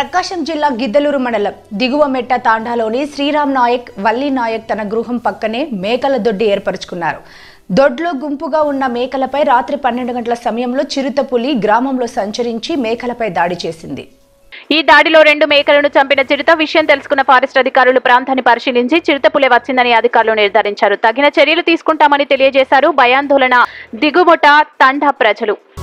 ప్రకాశం జిల్లా గిద్దలూరు మండలం దిగువ మెట్ట తాండాలోని శ్రీరామ్ నాయక్ వల్లి నాయక్ తన గృహం పక్కనే మేకల దొడ్డి ఏర్పరచుకున్నారు. దొడ్లో గుంపుగా ఉన్న మేకలపై రాత్రి 12 గంటల సమయంలో చిరుతపులి గ్రామంలో సంచరించి మేకలపై దాడి చేసింది. ఈ దాడిలో 2 మేకలను చంపిన చిరుత విషయం తెలుసుకున్న ఫారెస్ట్ అధికారులు ప్రాంతాన్ని పరిశీలించి చిరుతపులి వచ్చిందని అధికారులు నిర్ధారించారు. తగిన చర్యలు తీసుకుంటామని తెలియజేశారు. భయాందోళన దిగుమొట తండా ప్రజలు.